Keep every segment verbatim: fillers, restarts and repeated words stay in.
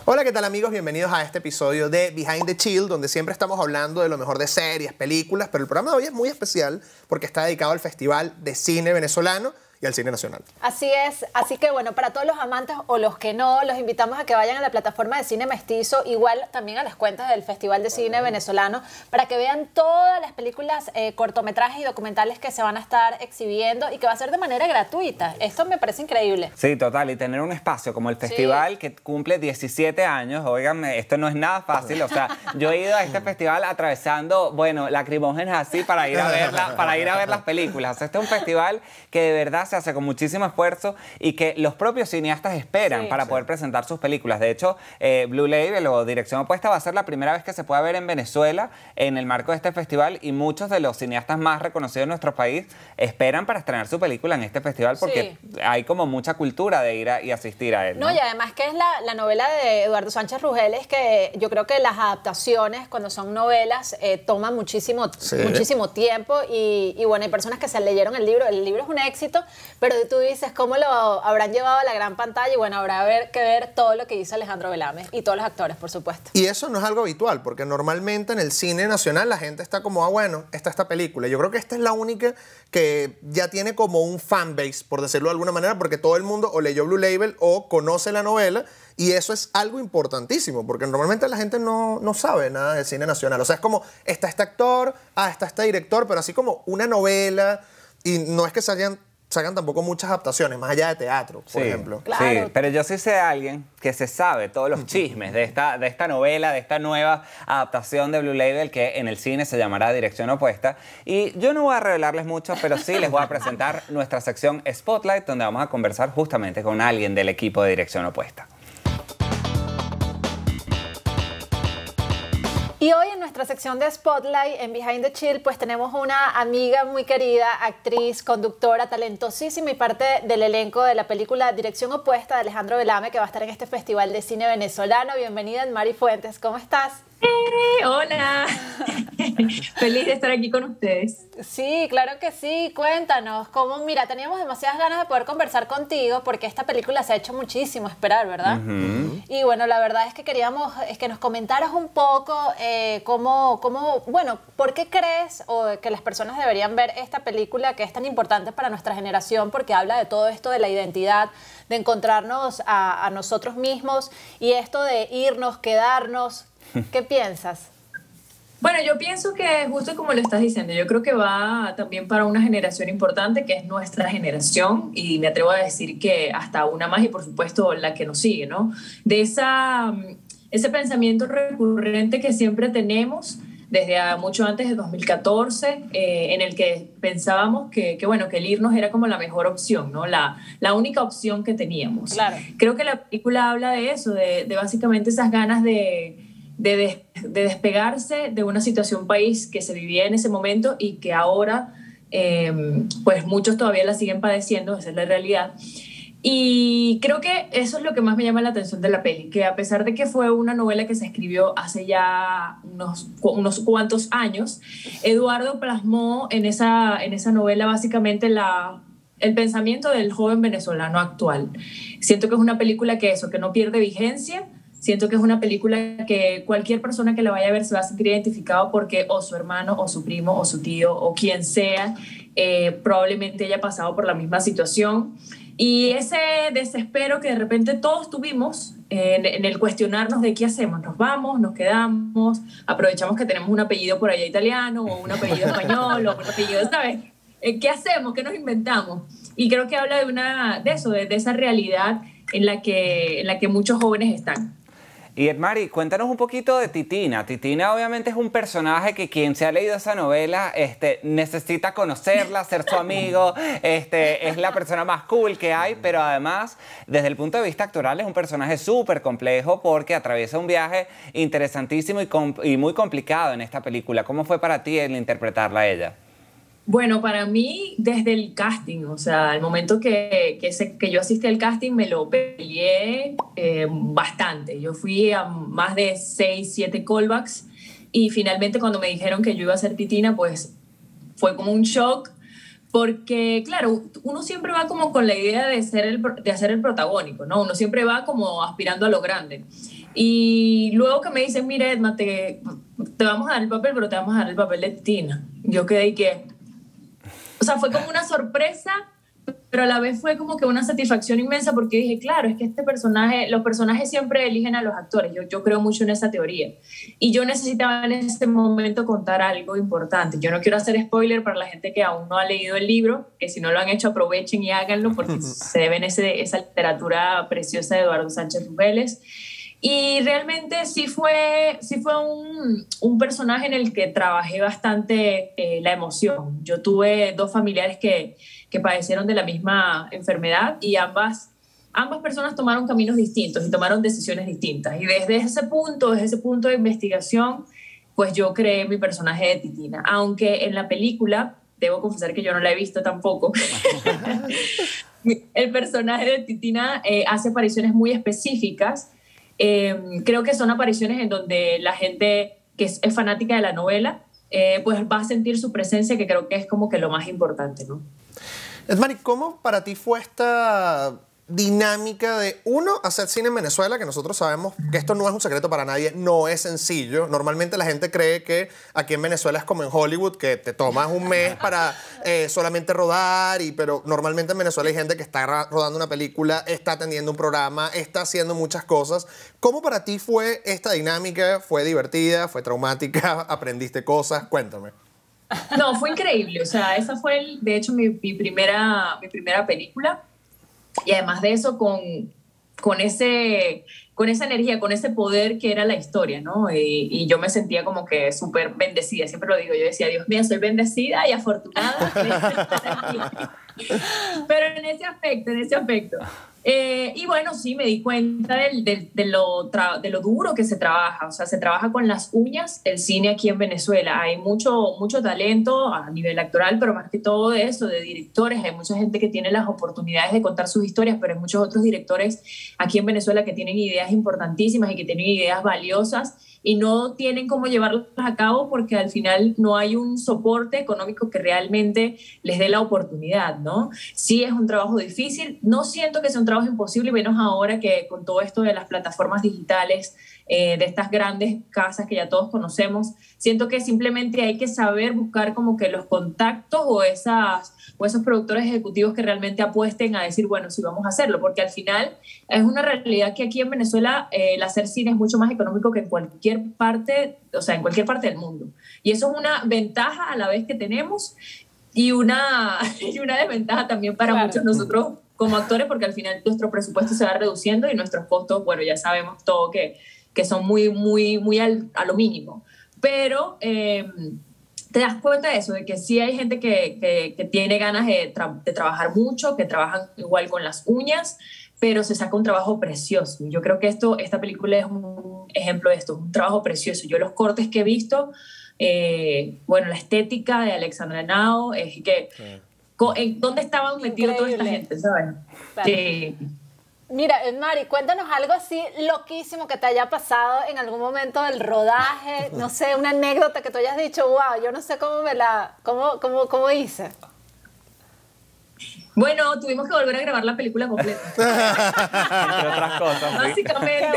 Hola, ¿qué tal amigos? Bienvenidos a este episodio de Behind the Chill, donde siempre estamos hablando de lo mejor de series, películas, pero el programa de hoy es muy especial porque está dedicado al Festival de Cine Venezolano y al cine nacional. Así es, así que bueno, para todos los amantes o los que no, los invitamos a que vayan a la plataforma de Cine Mestizo, igual también a las cuentas del Festival de Cine Venezolano, para que vean todas las películas, eh, cortometrajes y documentales que se van a estar exhibiendo y que va a ser de manera gratuita. Esto me parece increíble. Sí, total, y tener un espacio como el festival, sí, que cumple diecisiete años, óiganme, esto no es nada fácil, o sea, yo he ido a este festival atravesando, bueno, lacrimógenas así para ir a verla, para ir a ver las películas. Este es un festival que de verdad se hace con muchísimo esfuerzo y que los propios cineastas esperan, sí, para sí. poder presentar sus películas. De hecho, eh, Blue Label o Dirección Opuesta va a ser la primera vez que se pueda ver en Venezuela en el marco de este festival, y muchos de los cineastas más reconocidos en nuestro país esperan para estrenar su película en este festival porque sí. hay como mucha cultura de ir a, y asistir a él, ¿no? No, y además que es la, la novela de Eduardo Sánchez Rugeles, que yo creo que las adaptaciones, cuando son novelas, eh, toman muchísimo, sí. muchísimo tiempo y, y bueno, hay personas que se leyeron el libro, el libro es un éxito, pero tú dices cómo lo habrán llevado a la gran pantalla y bueno, habrá que ver todo lo que hizo Alejandro Velame y todos los actores, por supuesto. Y eso no es algo habitual, porque normalmente en el cine nacional la gente está como, ah, bueno, está esta película. Yo creo que esta es la única que ya tiene como un fanbase, por decirlo de alguna manera, porque todo el mundo o leyó Blue Label o conoce la novela, y eso es algo importantísimo, porque normalmente la gente no, no sabe nada del cine nacional. O sea, es como, está este actor, ah, está este director, pero así como una novela, y no es que se hayan sacan tampoco muchas adaptaciones, más allá de teatro, por sí, ejemplo. Claro. Sí, pero yo sí sé de alguien que se sabe todos los chismes de esta, de esta novela, de esta nueva adaptación de Blue Label, que en el cine se llamará Dirección Opuesta. Y yo no voy a revelarles mucho, pero sí les voy a presentar nuestra sección Spotlight, donde vamos a conversar justamente con alguien del equipo de Dirección Opuesta. Y hoy en nuestra sección de Spotlight, en Behind the Chill, pues tenemos una amiga muy querida, actriz, conductora, talentosísima y parte del elenco de la película Dirección Opuesta de Alejandro Velame, que va a estar en este Festival de Cine Venezolano. Bienvenida, Mari Fuentes, ¿cómo estás? Hey, hola, feliz de estar aquí con ustedes. Sí, claro que sí, cuéntanos, cómo, mira, teníamos demasiadas ganas de poder conversar contigo porque esta película se ha hecho muchísimo esperar, ¿verdad? Uh-huh. Y bueno, la verdad es que queríamos es que nos comentaras un poco eh, cómo, cómo, bueno, ¿por qué crees o que las personas deberían ver esta película que es tan importante para nuestra generación porque habla de todo esto de la identidad, de encontrarnos a, a nosotros mismos y esto de irnos, quedarnos? ¿Qué piensas? Bueno, yo pienso que justo como lo estás diciendo, yo creo que va también para una generación importante que es nuestra generación, y me atrevo a decir que hasta una más, y por supuesto la que nos sigue, ¿no? De esa, ese pensamiento recurrente que siempre tenemos desde mucho antes de dos mil catorce, eh, en el que pensábamos que, que, bueno, que el irnos era como la mejor opción, ¿no? La, la única opción que teníamos. Claro. Creo que la película habla de eso, de, de básicamente esas ganas de De, des, de despegarse de una situación país que se vivía en ese momento y que ahora eh, pues muchos todavía la siguen padeciendo, esa es la realidad. Y creo que eso es lo que más me llama la atención de la peli, que a pesar de que fue una novela que se escribió hace ya unos, unos cuantos años, Eduardo plasmó en esa, en esa novela básicamente la, el pensamiento del joven venezolano actual. Siento que es una película que eso, que no pierde vigencia. Siento que es una película que cualquier persona que la vaya a ver se va a sentir identificado porque o su hermano, o su primo, o su tío, o quien sea, eh, probablemente haya pasado por la misma situación. Y ese desespero que de repente todos tuvimos eh, en, en el cuestionarnos de qué hacemos, nos vamos, nos quedamos, aprovechamos que tenemos un apellido por allá italiano, o un apellido español, o un apellido, ¿sabes? Eh, ¿Qué hacemos? ¿Qué nos inventamos? Y creo que habla de, una, de eso, de, de esa realidad en la que, en la que muchos jóvenes están. Y Edmari, cuéntanos un poquito de Titina. Titina obviamente es un personaje que quien se ha leído esa novela este, necesita conocerla, ser su amigo, este, es la persona más cool que hay, pero además, desde el punto de vista actoral, es un personaje súper complejo porque atraviesa un viaje interesantísimo y, y muy complicado en esta película. ¿Cómo fue para ti el interpretarla a ella? Bueno, para mí, desde el casting, o sea, el momento que, que, se, que yo asistí al casting me lo peleé eh, bastante. Yo fui a más de seis, siete callbacks y finalmente cuando me dijeron que yo iba a ser Titina, pues fue como un shock porque, claro, uno siempre va como con la idea de, ser el, de hacer el protagónico, ¿no? Uno siempre va como aspirando a lo grande. Y luego que me dicen, mire, Edma, te, te vamos a dar el papel, pero te vamos a dar el papel de Tina. Yo quedé y que... O sea, fue como una sorpresa, pero a la vez fue como que una satisfacción inmensa porque dije, claro, es que este personaje, los personajes siempre eligen a los actores. Yo, yo creo mucho en esa teoría. Y yo necesitaba en ese momento contar algo importante. Yo no quiero hacer spoiler para la gente que aún no ha leído el libro, que si no lo han hecho aprovechen y háganlo porque se ven ese, esa literatura preciosa de Eduardo Sánchez Rubeles. Y realmente sí fue, sí fue un, un personaje en el que trabajé bastante eh, la emoción. Yo tuve dos familiares que, que padecieron de la misma enfermedad y ambas, ambas personas tomaron caminos distintos y tomaron decisiones distintas. Y desde ese punto, desde ese punto de investigación, pues yo creé mi personaje de Titina. Aunque en la película, debo confesar que yo no la he visto tampoco, el personaje de Titina eh, hace apariciones muy específicas. Eh, creo que son apariciones en donde la gente que es, es fanática de la novela eh, pues va a sentir su presencia, que creo que es como que lo más importante, ¿no? Edmari, ¿cómo para ti fue esta dinámica de, uno, hacer cine en Venezuela, que nosotros sabemos que esto no es un secreto para nadie, no es sencillo? Normalmente la gente cree que aquí en Venezuela es como en Hollywood, que te tomas un mes para eh, solamente rodar, y, pero normalmente en Venezuela hay gente que está rodando una película, está atendiendo un programa, está haciendo muchas cosas. ¿Cómo para ti fue esta dinámica? ¿Fue divertida? ¿Fue traumática? ¿Aprendiste cosas? Cuéntame. No, fue increíble. O sea, esa fue, el, de hecho, mi, mi, primera, mi primera película. Y además de eso, con, con, ese, con esa energía, con ese poder que era la historia, ¿no? Y, y yo me sentía como que súper bendecida, siempre lo digo, yo decía, Dios mío, soy bendecida y afortunada. Pero en ese aspecto, en ese aspecto. Eh, y bueno, sí, me di cuenta del, del, de, lo tra de lo duro que se trabaja. O sea, se trabaja con las uñas el cine aquí en Venezuela. Hay mucho, mucho talento a nivel actoral, pero más que todo de eso, de directores. Hay mucha gente que tiene las oportunidades de contar sus historias, pero hay muchos otros directores aquí en Venezuela que tienen ideas importantísimas y que tienen ideas valiosas y no tienen cómo llevarlas a cabo porque al final no hay un soporte económico que realmente les dé la oportunidad, ¿no? Sí es un trabajo difícil, no siento que sea un trabajo imposible, menos ahora que con todo esto de las plataformas digitales, eh, de estas grandes casas que ya todos conocemos, siento que simplemente hay que saber buscar como que los contactos o, esas, o esos productores ejecutivos que realmente apuesten a decir, bueno, sí, vamos a hacerlo, porque al final es una realidad que aquí en Venezuela eh, el hacer cine es mucho más económico que en cualquier parte, o sea, en cualquier parte del mundo. Y eso es una ventaja a la vez que tenemos y una, y una desventaja también para claro. muchos nosotros como actores, porque al final nuestro presupuesto se va reduciendo y nuestros costos, bueno, ya sabemos todo que, que son muy, muy, muy al, a lo mínimo. Pero eh, te das cuenta de eso, de que sí hay gente que, que, que tiene ganas de, tra de trabajar mucho, que trabajan igual con las uñas, pero se saca un trabajo precioso. Yo creo que esto, esta película es un ejemplo de esto, un trabajo precioso. Yo los cortes que he visto, eh, bueno, la estética de Alexandra Henao, es que... Sí. ¿Dónde estaban metidos toda esta gente, sabes? Claro. Sí. Mira, Mari, cuéntanos algo así loquísimo que te haya pasado en algún momento del rodaje, no sé, una anécdota que tú hayas dicho, wow, yo no sé cómo me la, cómo, cómo, cómo hice. Bueno, tuvimos que volver a grabar la película completa. Entre otras cosas. Básicamente.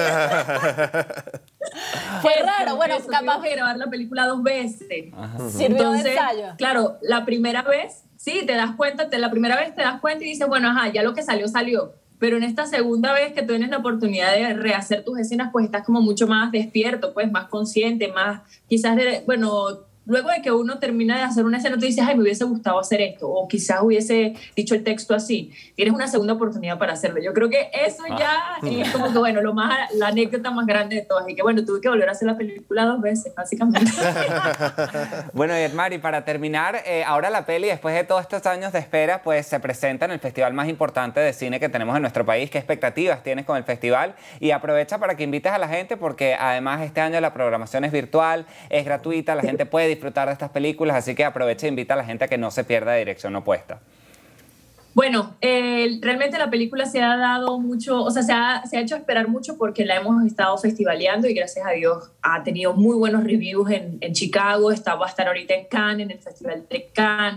Fue raro, bueno, eso, capaz de grabar la película dos veces. Sirvió Entonces, de ensayo. Claro, la primera vez, sí, te das cuenta, te, la primera vez te das cuenta y dices, bueno, ajá, ya lo que salió, salió. Pero en esta segunda vez que tú tienes la oportunidad de rehacer tus escenas, pues estás como mucho más despierto, pues más consciente, más quizás de, bueno... Luego de que uno termina de hacer una escena, tú dices, ay, me hubiese gustado hacer esto, o quizás hubiese dicho el texto así. Tienes una segunda oportunidad para hacerlo. Yo creo que eso ya es como que, bueno, lo más, la anécdota más grande de todas. Y que, bueno, tuve que volver a hacer la película dos veces, básicamente. Bueno, y Edmari, para terminar, eh, ahora la peli, después de todos estos años de espera, pues se presenta en el festival más importante de cine que tenemos en nuestro país. ¿Qué expectativas tienes con el festival? Y aprovecha para que invites a la gente, porque además este año la programación es virtual, es gratuita, la gente puede disfrutar de estas películas, así que aprovecha e invita a la gente a que no se pierda Dirección Opuesta. Bueno, eh, realmente la película se ha dado mucho, o sea, se ha, se ha hecho esperar mucho porque la hemos estado festivaleando y gracias a Dios ha tenido muy buenos reviews en, en Chicago, está, va a estar ahorita en Cannes, en el Festival de Cannes.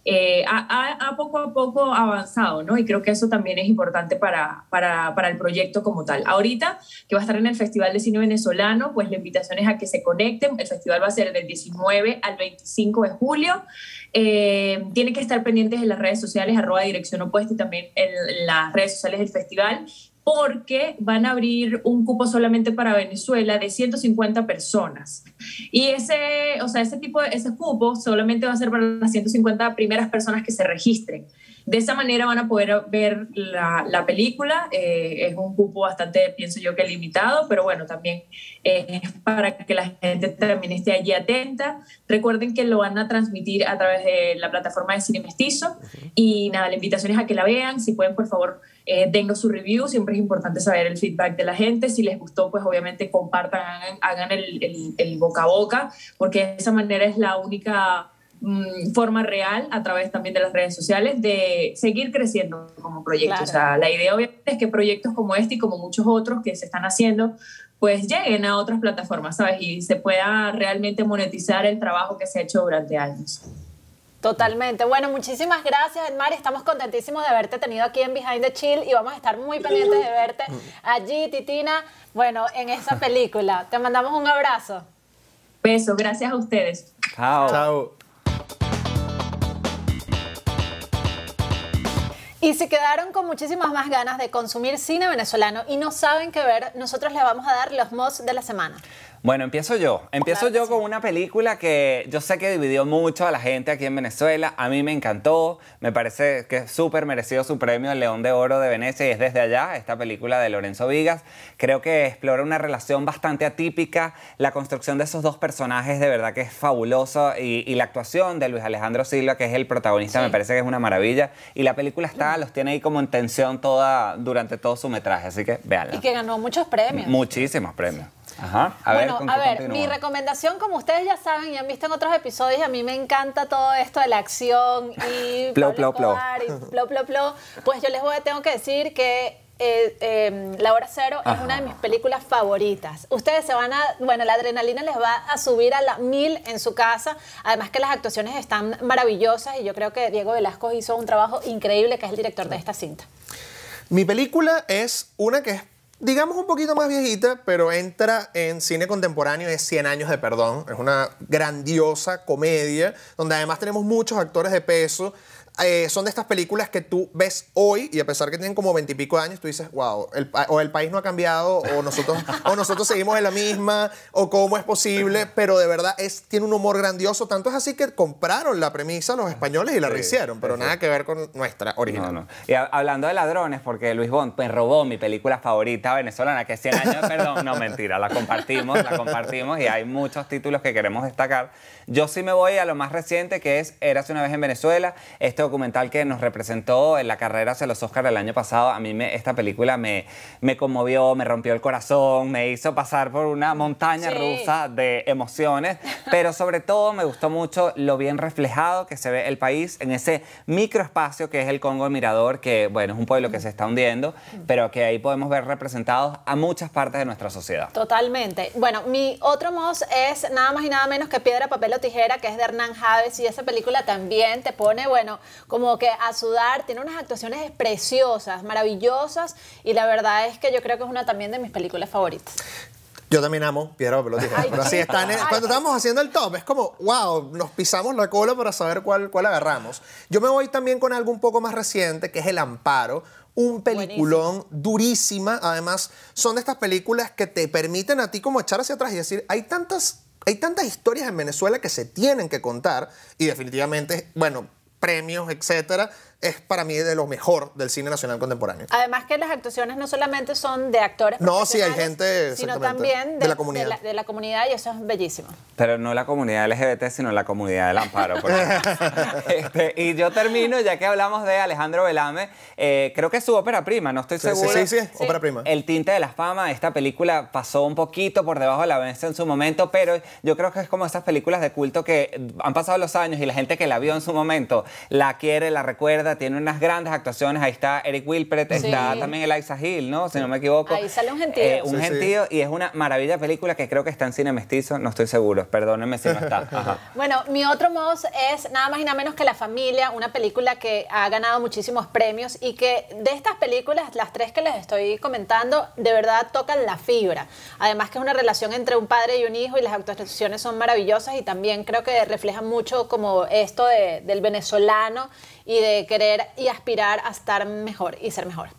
eh, ha, ha, ha poco a poco avanzado, ¿no? Y creo que eso también es importante para, para, para el proyecto como tal. Ahorita, que va a estar en el Festival de Cine Venezolano, pues la invitación es a que se conecten. El festival va a ser del diecinueve al veinticinco de julio. Eh, tienen que estar pendientes en las redes sociales, arroba Dirección Opuesta, y también en las redes sociales del festival, porque van a abrir un cupo solamente para Venezuela de ciento cincuenta personas. Y ese, o sea, ese tipo de, ese cupo solamente va a ser para las ciento cincuenta primeras personas que se registren. De esa manera van a poder ver la, la película. Eh, es un cupo bastante, pienso yo, que limitado, pero bueno, también eh, es para que la gente también esté allí atenta. Recuerden que lo van a transmitir a través de la plataforma de Cine Mestizo. Y nada, la invitación es a que la vean. Si pueden, por favor, eh, dennos su review. Siempre es importante saber el feedback de la gente. Si les gustó, pues obviamente compartan, hagan, hagan el, el, el boca a boca, porque de esa manera es la única forma real, a través también de las redes sociales, de seguir creciendo como proyecto. Claro. O sea, la idea obviamente es que proyectos como este y como muchos otros que se están haciendo, pues lleguen a otras plataformas, ¿sabes? Y se pueda realmente monetizar el trabajo que se ha hecho durante años. Totalmente. Bueno, muchísimas gracias, Edmari. Estamos contentísimos de haberte tenido aquí en Behind the Chill y vamos a estar muy pendientes de verte allí, Titina, bueno, en esa película. Te mandamos un abrazo. Beso, gracias a ustedes. Chao. Chao. Y si quedaron con muchísimas más ganas de consumir cine venezolano y no saben qué ver, nosotros les vamos a dar los mods de la semana. Bueno, empiezo yo. Empiezo claro yo sí. con una película que yo sé que dividió mucho a la gente aquí en Venezuela. A mí me encantó. Me parece que es súper merecido su premio el León de Oro de Venecia y es Desde Allá, esta película de Lorenzo Vigas. Creo que explora una relación bastante atípica. La construcción de esos dos personajes de verdad que es fabulosa y, y la actuación de Luis Alejandro Silva, que es el protagonista, sí. me parece que es una maravilla. Y la película está, los tiene ahí como en tensión toda, durante todo su metraje, así que véanla. Y que ganó muchos premios. Muchísimos premios. Ajá. A bueno, ver, ¿con a qué ver, continúa? mi recomendación, como ustedes ya saben y han visto en otros episodios, a mí me encanta todo esto de la acción y plo, plo, plo. y plo, plo, plo. Pues yo les voy, tengo que decir que eh, eh, La Hora Cero Ajá. es una de mis películas favoritas. Ustedes se van a, bueno, la adrenalina les va a subir a la mil en su casa. Además que las actuaciones están maravillosas y yo creo que Diego Velasco hizo un trabajo increíble, que es el director de esta cinta. Mi película es una que es, digamos, un poquito más viejita, pero entra en cine contemporáneo, es Cien años de perdón. Es una grandiosa comedia, donde además tenemos muchos actores de peso. Eh, son de estas películas que tú ves hoy y a pesar que tienen como veintipico años, tú dices, wow, el, o el país no ha cambiado, o nosotros, o nosotros seguimos en la misma, o cómo es posible, pero de verdad es, tiene un humor grandioso. Tanto es así que compraron la premisa los españoles y la sí, rehicieron, pero sí, nada sí. que ver con nuestra original. No, no. Y a, hablando de ladrones, porque Luis Bond me robó mi película favorita venezolana, que es Cien años de perdón. No, mentira, la compartimos, la compartimos y hay muchos títulos que queremos destacar. Yo sí me voy a lo más reciente, que es Érase una vez en Venezuela, este documental que nos representó en la carrera hacia los Oscars el año pasado. A mí me, esta película me, me conmovió, me rompió el corazón, me hizo pasar por una montaña sí. rusa de emociones, pero sobre todo me gustó mucho lo bien reflejado que se ve el país en ese microespacio que es el Congo de Mirador, que bueno, es un pueblo que se está hundiendo, pero que ahí podemos ver representados a muchas partes de nuestra sociedad. Totalmente. Bueno, mi otro mos es nada más y nada menos que Piedra, Papel o Tijera, que es de Hernán Javes, y esa película también te pone, bueno, como que a sudar. Tiene unas actuaciones preciosas, maravillosas, y la verdad es que yo creo que es una también de mis películas favoritas. Yo también amo Piedra, Papel o Tijera. Pero así están en, cuando estábamos haciendo el top, es como, wow, nos pisamos la cola para saber cuál, cuál agarramos. Yo me voy también con algo un poco más reciente, que es El Amparo. Un peliculón Buenísimo. durísima. Además, son de estas películas que te permiten a ti como echar hacia atrás y decir, hay tantas, hay tantas historias en Venezuela que se tienen que contar, y definitivamente, bueno, premios, etcétera, es para mí de lo mejor del cine nacional contemporáneo. Además que las actuaciones no solamente son de actores no, sí, hay gente, sino también de, de la comunidad. De la, de la comunidad, y eso es bellísimo. Pero no la comunidad L G B T, sino la comunidad del Amparo. este, y yo termino, ya que hablamos de Alejandro Velame, eh, creo que es su ópera prima, no estoy sí, seguro. Sí, sí, sí, sí, ópera prima. El Tinte de la Fama, esta película pasó un poquito por debajo de la mesa en su momento, pero yo creo que es como esas películas de culto que han pasado los años y la gente que la vio en su momento la quiere, la recuerda verdad, tiene unas grandes actuaciones. Ahí está Eric Wilpret, Sí. está también Eliza Hill, ¿no? Si no me equivoco. Ahí sale un gentío. Eh, un Sí, sí. gentío, y es una maravilla película que creo que está en cine mestizo, no estoy seguro, perdónenme si no está. Ajá. Bueno, mi otro Moss es nada más y nada menos que La Familia, una película que ha ganado muchísimos premios y que de estas películas, las tres que les estoy comentando, de verdad tocan la fibra. Además que es una relación entre un padre y un hijo y las actuaciones son maravillosas y también creo que reflejan mucho como esto de, del venezolano y de querer y aspirar a estar mejor y ser mejor.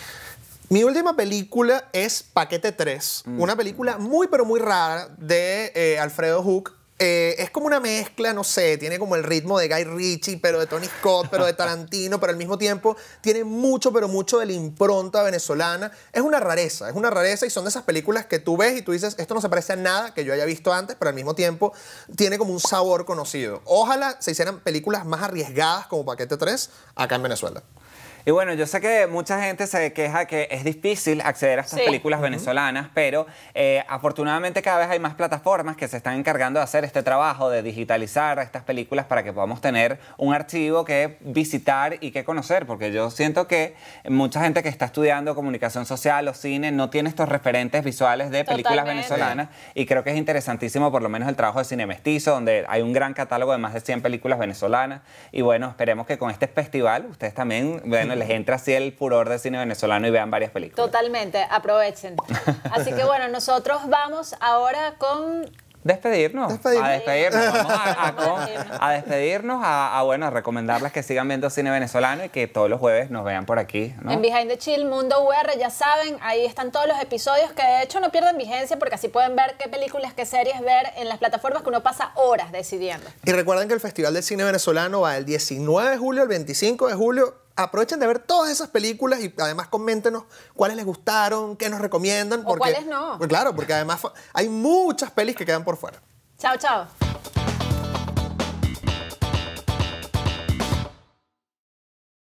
Mi última película es Paquete tres, mm. una película muy pero muy rara de eh, Alfredo Hook. Eh, es como una mezcla, no sé, tiene como el ritmo de Guy Ritchie, pero de Tony Scott, pero de Tarantino, pero al mismo tiempo tiene mucho, pero mucho de la impronta venezolana. Es una rareza, es una rareza y son de esas películas que tú ves y tú dices, esto no se parece a nada que yo haya visto antes, pero al mismo tiempo tiene como un sabor conocido. Ojalá se hicieran películas más arriesgadas como Paquete tres acá en Venezuela. Y bueno, yo sé que mucha gente se queja que es difícil acceder a estas Sí. películas venezolanas, pero eh, afortunadamente cada vez hay más plataformas que se están encargando de hacer este trabajo, de digitalizar estas películas para que podamos tener un archivo que visitar y que conocer, porque yo siento que mucha gente que está estudiando comunicación social o cine no tiene estos referentes visuales de películas Totalmente. venezolanas, y creo que es interesantísimo por lo menos el trabajo de Cine Mestizo, donde hay un gran catálogo de más de cien películas venezolanas, y bueno, esperemos que con este festival ustedes también, bueno, les entra así el furor de cine venezolano y vean varias películas. Totalmente, aprovechen. Así que bueno, nosotros vamos ahora con... Despedirnos, Despedirnos. a despedirnos, vamos a, a, con- Despedirnos. a despedirnos, a, a, bueno, a recomendarles que sigan viendo cine venezolano y que todos los jueves nos vean por aquí, ¿no? En Behind the Chill, Mundo U R, ya saben, ahí están todos los episodios que de hecho no pierden vigencia porque así pueden ver qué películas, qué series ver en las plataformas que uno pasa horas decidiendo. Y recuerden que el Festival del Cine Venezolano va del diecinueve de julio al veinticinco de julio. Aprovechen de ver todas esas películas y además coméntenos cuáles les gustaron, qué nos recomiendan. O cuáles no. Pues claro, porque además fa- hay muchas pelis que quedan por fuera. Chao, chao.